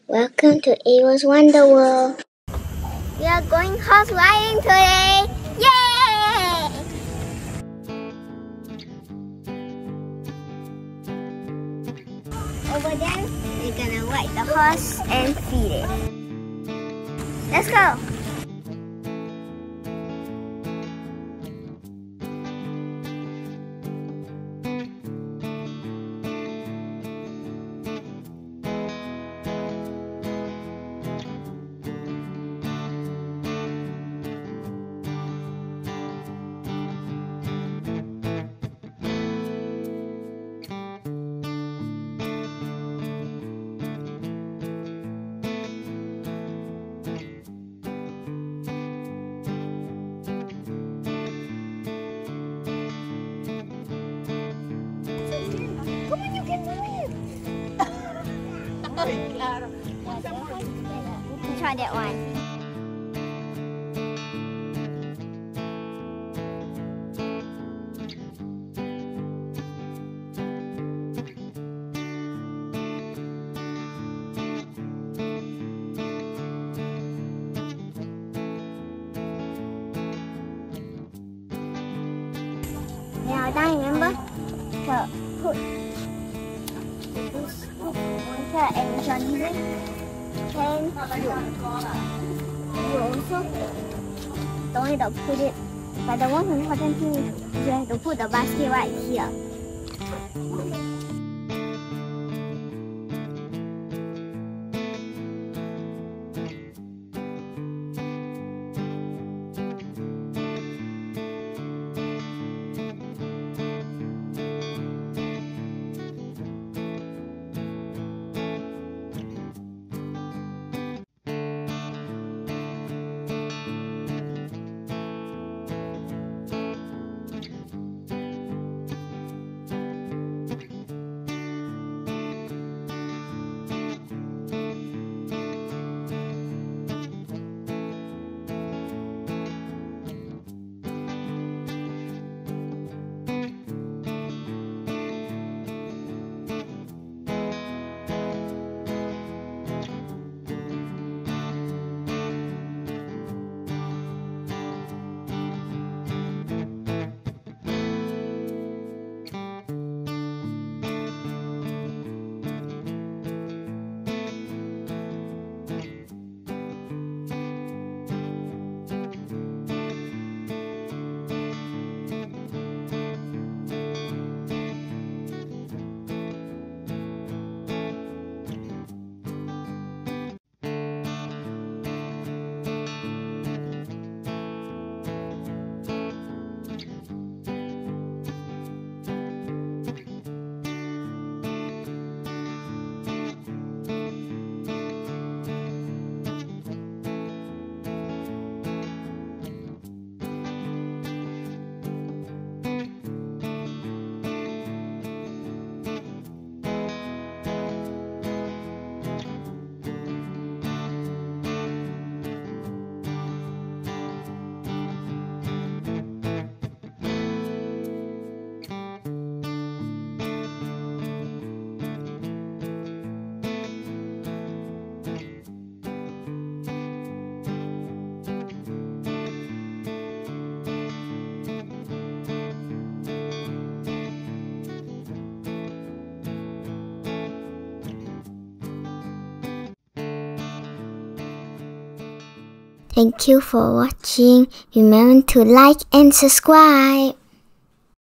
Welcome to Ariel's Wonder World. We are going horse riding today. Yay! Over there, we're gonna ride the horse and feed it. Let's go. Try that one. Now, Dad, remember to put this water and Johnny and you also don't need to put it, but the most important thing is you have to put the basket right here. Thank you for watching. Remember to like and subscribe.